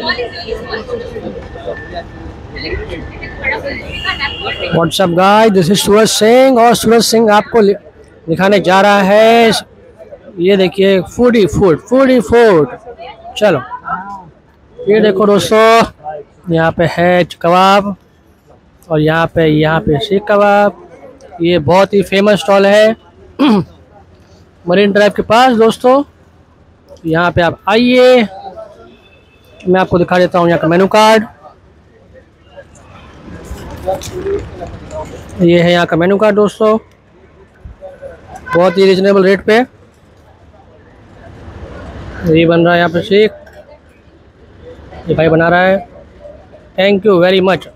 WhatsApp guys, this is Suraj Singh और सूरज सिंह आपको दिखाने जा रहा है, ये देखिए फूडी फूड। चलो ये देखो दोस्तों, यहाँ पे है कबाब और यहाँ पे सीख कबाब। ये बहुत ही फेमस स्टॉल है मरीन ड्राइव के पास दोस्तों। यहाँ पे आप आइए, मैं आपको दिखा देता हूँ यहाँ का मेनू कार्ड। ये है यहाँ का मेनू कार्ड दोस्तों, बहुत ही रिजनेबल रेट पे ये बन रहा है। यहाँ पे सीख ये भाई बना रहा है। Thank you very much.